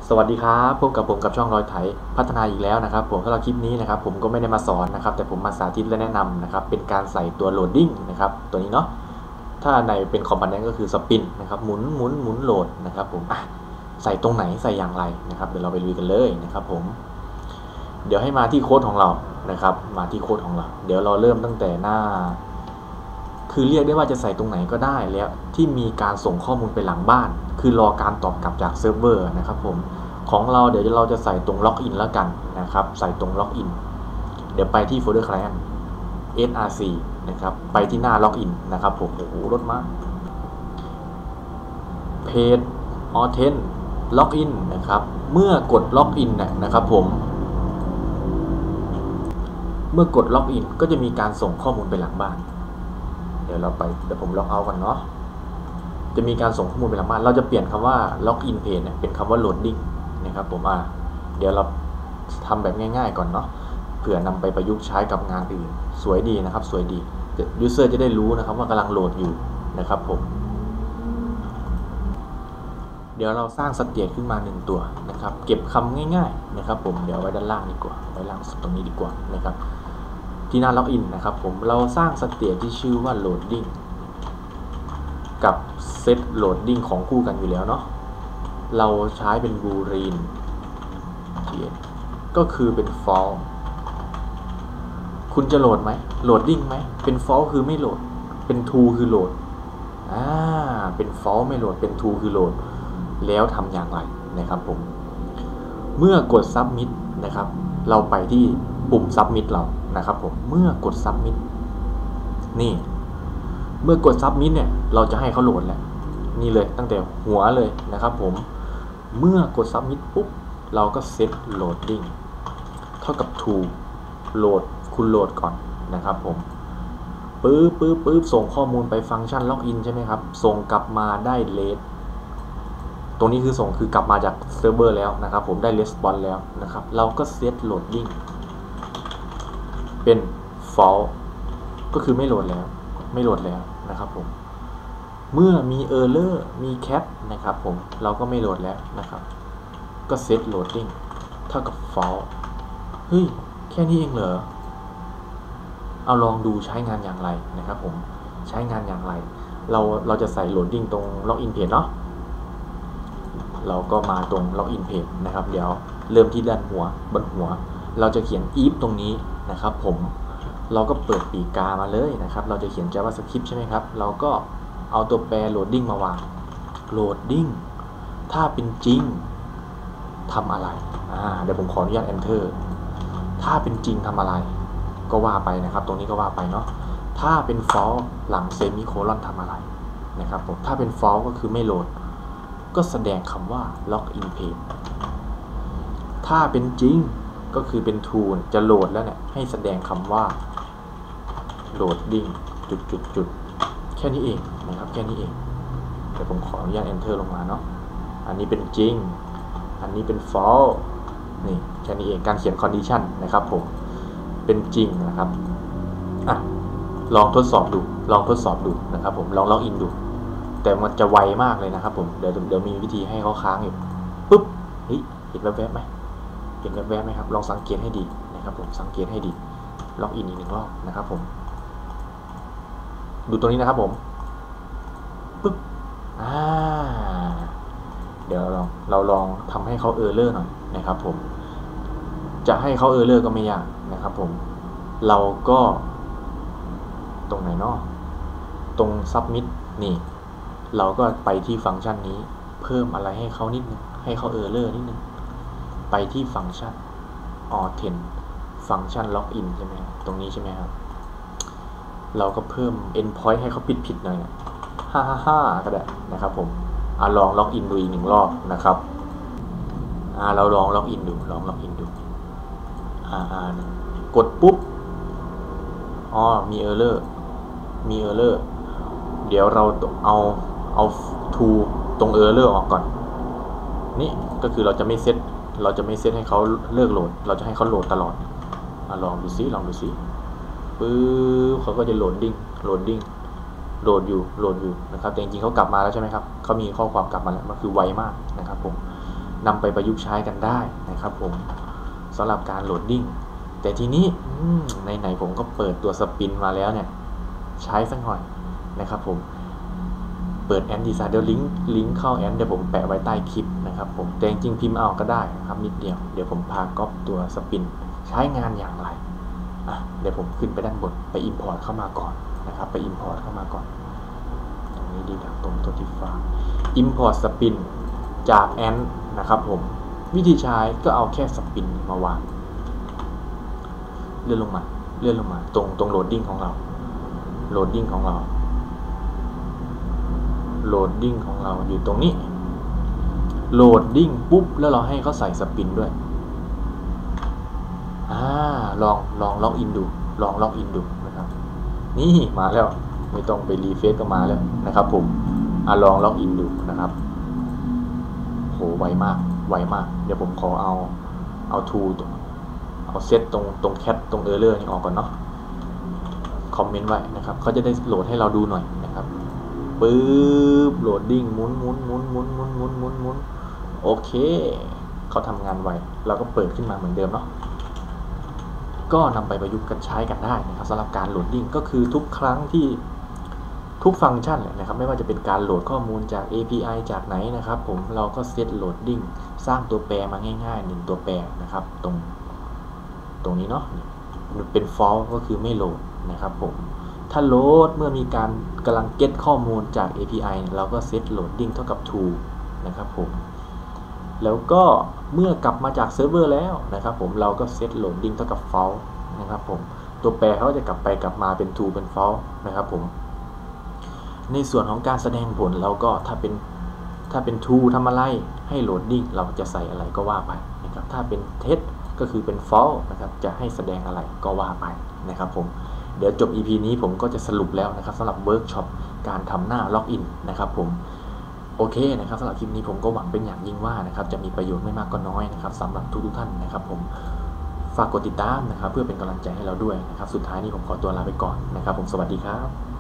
สวัสดีครับพบกับผมกับช่องรอยไถพัฒนาอีกแล้วนะครับผมสำหรับคลิปนี้นะครับผมก็ไม่ได้มาสอนนะครับแต่ผมมาสาธิตและแนะนำนะครับเป็นการใส่ตัวโหลดดิ้งนะครับตัวนี้เนาะถ้าในเป็นคอมโพเนนต์ก็คือสปินนะครับหมุนโหลดนะครับผมใส่ตรงไหนใส่อย่างไรนะครับเดี๋ยวเราไปลุยกันเลยนะครับผมเดี๋ยวให้มาที่โค้ดของเรานะครับมาที่โค้ดของเราเดี๋ยวเราเริ่มตั้งแต่หน้าคือเรียกได้ว่าจะใส่ตรงไหนก็ได้แล้วที่มีการส่งข้อมูลไปหลังบ้านคือรอการตอบกลับจากเซิร์ฟเวอร์นะครับผมของเราเดี๋ยวเราจะใส่ตรงล็อกอินแล้วกันนะครับใส่ตรงล็อกอินเดี๋ยวไปที่โฟลเดอร์ client src นะครับไปที่หน้าล็อกอินนะครับผมโอ้โหรถมากเพจออเทนล็อกอินนะครับเมื่อกดล็อกอินนะครับผมเมื่อกดล็อกอินก็จะมีการส่งข้อมูลไปหลังบ้านเดี๋ยวผมล็อกเอาท์กันเนาะจะมีการส่งข้อมูลไปหลังบ้านเราจะเปลี่ยนคำว่าล็อกอินเพจเป็นคำว่าโหลดดิ้งนะครับผมเดี๋ยวเราทำแบบง่ายๆก่อนเนาะเผื่อนำไปประยุกต์ใช้กับงานอื่นสวยดีนะครับสวยดียูเซอร์จะได้รู้นะครับว่ากำลังโหลดอยู่นะครับผมเดี๋ยวเราสร้างสเตทขึ้นมา1ตัวนะครับเก็บคำง่ายๆนะครับผมเดี๋ยวไว้ด้านล่างดีกว่าไว้ล่างสุดตรงนี้ดีกว่านะครับที่หน้าล็อกอินนะครับผมเราสร้างสเตทที่ชื่อว่าโหลดดิ้งกับเซตโหลดดิ้งของคู่กันอยู่แล้วเนาะเราใช้เป็นบูลีนก็คือเป็น false คุณจะโหลดไหมโหลดดิ้งไหมเป็น false คือไม่โหลดเป็น true คือโหลดเป็น false ไม่โหลดเป็น true คือโหลดแล้วทำอย่างไรนะครับผมเมื่อกด submit นะครับเราไปที่ปุ่ม submit เรานะครับผมเมื่อกด submit นี่เมื่อกด submit เนี่ยเราจะให้เขาโหลดแล้วนี่เลยตั้งแต่หัวเลยนะครับผมเมื่อกด submit ปุ๊บเราก็ set loading เท่ากับ to โหลดคุณโหลดก่อนนะครับผมปึ๊บส่งข้อมูลไปฟังก์ชันล็อกอินใช่ไหมครับส่งกลับมาได้เลสตรงนี้คือส่งคือกลับมาจากเซิร์ฟเวอร์แล้วนะครับผมได้ response แล้วนะครับเราก็ set loading เป็น false ก็คือไม่โหลดแล้วนะครับผมเมื่อมี error มี cat นะครับผมเราก็ไม่โหลดแล้วนะครับก็ set loading เท่ากับ false เฮ้ยแค่นี้เองเหรอเอาลองดูใช้งานอย่างไรนะครับผมใช้งานอย่างไรเราจะใส่ loading ตรง login page เนาะเราก็มาตรง login page นะครับเดี๋ยวเริ่มที่ด้านบนหัวเราจะเขียน if ตรงนี้นะครับผมเราก็เปิดปีกามาเลยนะครับเราจะเขียน JavaScript ใช่ไหมครับเราก็เอาตัวแปร loading มาวาง loading ถ้าเป็นจริงทำอะไรเดี๋ยวผมขออนุญาต enter ถ้าเป็นจริงทำอะไรก็ว่าไปนะครับตรงนี้ก็ว่าไปเนาะถ้าเป็น false หลังเซมิโคลอนทำอะไรนะครับผมถ้าเป็น false ก็คือไม่โหลดก็แสดงคำว่า login page ถ้าเป็นจริงก็คือเป็น true จะโหลดแล้วเนี่ยให้แสดงคำว่า loading แค่นี้เองนะครับแค่นี้เองเดี๋ยวผมขออนุญาต enter ลงมาเนาะอันนี้เป็นจริงอันนี้เป็น false นี่แค่นี้เองการเขียน condition นะครับผมเป็นจริงนะครับลองทดสอบดูนะครับผมลองล็อกอินดูแต่มันจะไวมากเลยนะครับผมเดี๋ยวมีวิธีให้เขาค้างอยู่ปุ๊บเห็นแวบๆไหมครับลองสังเกตให้ดีนะครับผมสังเกตให้ดีล็อกอินอีก1 รอบนะครับผมดูตรงนี้นะครับผมปุ๊บเดี๋ยวเราลองทำให้เขาเออร์เลอร์หน่อยนะครับผมจะให้เขาเออร์เลอร์ก็ไม่ยากนะครับผมเราก็ตรงไหนเนาะตรง submit นี่เราก็ไปที่ฟังก์ชันนี้เพิ่มอะไรให้เขานิดนึงให้เขาเออร์เลอร์นิดนึงไปที่ฟังก์ชัน authent ฟังก์ชัน login ใช่ไหมตรงนี้ใช่ไหมครับเราก็เพิ่ม endpoint ให้เขาผิดหน่อย555ก็ได้นะครับผมลองล็อกอินดูอีก1 รอบนะครับเราลองล็อกอินดูกดปุ๊บมีเออร์เลอร์เดี๋ยวเราเอา to ตรงเออร์เลอร์ออกก่อนนี่ก็คือเราจะไม่เซตให้เขาเลิกโหลดเราจะให้เขาโหลดตลอดลองดูซิปึ๊บเขาก็จะโหลดดิ้งโหลดอยู่นะครับแต่จริงๆเขากลับมาแล้วใช่ไหมครับเขามีข้อความกลับมาแล้วมันคือไวมากนะครับผมนำไปประยุกต์ใช้กันได้นะครับผมสำหรับการโหลดดิ้งแต่ทีนี้ไหนผมก็เปิดตัวสปินมาแล้วเนี่ยใช้สักหน่อยนะครับผมเปิดแอนดีไซน์เดี๋ยวลิงก์เข้าแอนเดี๋ยวผมแปะไว้ใต้คลิปนะครับผมแต่จริงๆพิมพ์เอาก็ได้นะครับนิดเดียวเดี๋ยวผมพาก๊อปตัวสปินใช้งานอย่างไรเดี๋ยวผมขึ้นไปด้านบนไป Import เข้ามาก่อนนะครับไป Import เข้ามาก่อนตรงนี้ดีดักตรงตัวที่ฟ้า Import สปินจากแอนนะครับผมวิธีใช้ก็เอาแค่สปินมาวางเลื่อนลงมาตรงโหลดดิ้งของเราโหลดดิ้งของเราอยู่ตรงนี้โหลดดิ้งปุ๊บแล้วเราให้เขาใส่สปินด้วยลองล็อกอินดูนะครับนี่มาแล้วไม่ต้องไปรีเฟซก็มาแล้วนะครับผมลองล็อกอินดูนะครับโหไวมากเดี๋ยวผมขอเอาทูเอาเซตตรงแคทตรงเออร์เลอร์นี่ออกก่อนเนาะคอมเมนต์ไว้นะครับเขาจะได้โหลดให้เราดูหน่อยนะครับปึ๊บโหลดดิ้งหมุนโอเคเขาทำงานไวเราก็เปิดขึ้นมาเหมือนเดิมเนาะก็นำไปประยุกต์กันใช้กันได้นะครับสำหรับการโหลดดิ้งก็คือทุกครั้งที่ทุกฟังก์ชันเลยนะครับไม่ว่าจะเป็นการโหลดข้อมูลจาก API จากไหนนะครับผมเราก็เซตโหลดดิ้งสร้างตัวแปรมาง่ายๆ1ตัวแปรนะครับตรงนี้เนาะเป็น false ก็คือไม่โหลดนะครับผมถ้าโหลดเมื่อมีการกำลัง get ข้อมูลจาก API เราก็เซตโหลดดิ้งเท่ากับ true นะครับผมแล้วก็เมื่อกลับมาจากเซิร์ฟเวอร์แล้วนะครับผมเราก็เซตโหลดดิ้งเท่ากับ false นะครับผมตัวแปรเขาจะกลับไปกลับมาเป็น true เป็น false นะครับผมในส่วนของการแสดงผลเราก็ถ้าเป็น true ทำอะไรให้โหลดดิ้งเราจะใส่อะไรก็ว่าไปนะครับถ้าเป็น tet ก็คือเป็น false นะครับจะให้แสดงอะไรก็ว่าไปนะครับผมเดี๋ยวจบ EP นี้ผมก็จะสรุปแล้วนะครับสำหรับเวิร์กช็อปการทำหน้าล็อกอินนะครับผมโอเคนะครับสำหรับคลิปนี้ผมก็หวังเป็นอย่างยิ่งว่านะครับจะมีประโยชน์ไม่มากก็น้อยนะครับสำหรับทุกท่านนะครับผมฝากกดติดตามนะครับเพื่อเป็นกำลังใจให้เราด้วยนะครับสุดท้ายนี้ผมขอตัวลาไปก่อนนะครับผมสวัสดีครับ